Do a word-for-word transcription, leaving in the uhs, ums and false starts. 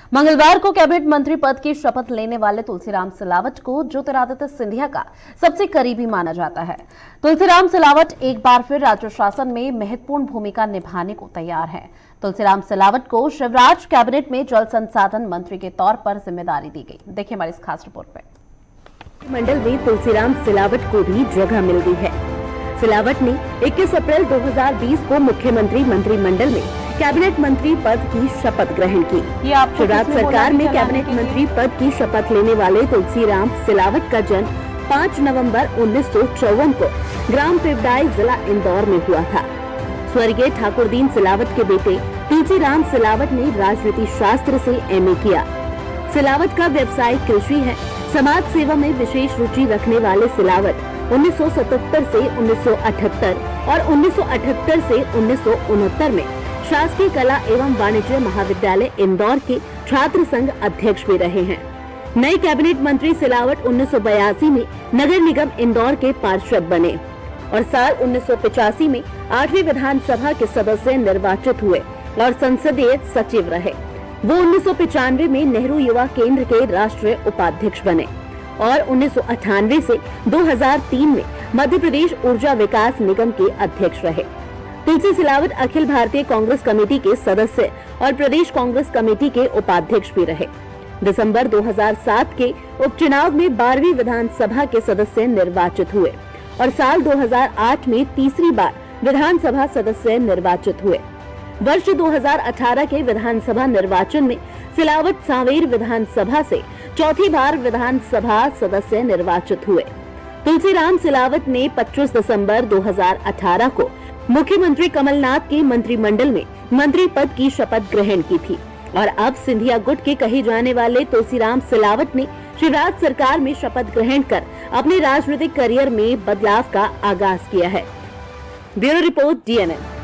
मंगलवार को कैबिनेट मंत्री पद की शपथ लेने वाले तुलसीराम सिलावट को ज्योतिरादित्य सिंधिया का सबसे करीबी माना जाता है। तुलसीराम सिलावट एक बार फिर राज्य शासन में महत्वपूर्ण भूमिका निभाने को तैयार हैं। तुलसीराम सिलावट को शिवराज कैबिनेट में जल संसाधन मंत्री के तौर पर जिम्मेदारी दी गई। देखिए हमारी इस खास रिपोर्ट में। मंडल में तुलसीराम सिलावट को भी जगह मिल गई है। सिलावट ने इक्कीस अप्रैल दो हज़ार बीस को मुख्यमंत्री मंत्रिमंडल में कैबिनेट मंत्री पद की शपथ ग्रहण की। शिवराज सरकार में कैबिनेट मंत्री पद की शपथ लेने वाले तुलसीराम सिलावट का जन्म पाँच नवंबर उन्नीस सौ चौवन को ग्राम पिपडाई जिला इंदौर में हुआ था। स्वर्गीय ठाकुरदीन सिलावट के बेटे तुलसीराम सिलावट ने राजनीति शास्त्र से एम ए किया। सिलावट का व्यवसाय कृषि है। समाज सेवा में विशेष रुचि रखने वाले सिलावट उन्नीस सौ सतहत्तर से उन्नीस सौ अठहत्तर और उन्नीस सौ अठहत्तर से उन्नीस सौ उनहत्तर में शासकीय कला एवं वाणिज्य महाविद्यालय इंदौर के छात्र संघ अध्यक्ष भी रहे हैं। नए कैबिनेट मंत्री सिलावट उन्नीस सौ बयासी में नगर निगम इंदौर के पार्षद बने और साल उन्नीस सौ पचासी में आठवीं विधानसभा के सदस्य निर्वाचित हुए और संसदीय सचिव रहे। वो उन्नीस सौ पचानवे में नेहरू युवा केंद्र के राष्ट्रीय उपाध्यक्ष बने और उन्नीस सौ अट्ठानवे से दो हज़ार तीन में मध्य प्रदेश ऊर्जा विकास निगम के अध्यक्ष रहे। तुलसी सिलावट अखिल भारतीय कांग्रेस कमेटी के सदस्य और प्रदेश कांग्रेस कमेटी के उपाध्यक्ष भी रहे। दिसंबर दो हज़ार सात के उपचुनाव में बारहवीं विधानसभा के सदस्य निर्वाचित हुए और साल दो हज़ार आठ में तीसरी बार विधानसभा सदस्य निर्वाचित हुए। वर्ष दो हज़ार अठारह के विधानसभा निर्वाचन में सिलावट सांवेर विधानसभा से चौथी बार विधानसभा सदस्य निर्वाचित हुए। तुलसीराम सिलावट ने पच्चीस दिसंबर दो हज़ार अठारह को मुख्यमंत्री कमलनाथ के मंत्रिमंडल में मंत्री पद की शपथ ग्रहण की थी और अब सिंधिया गुट के कहे जाने वाले तुलसीराम सिलावट ने शिवराज सरकार में शपथ ग्रहण कर अपने राजनीतिक करियर में बदलाव का आगाज किया है। Bureau report D N N.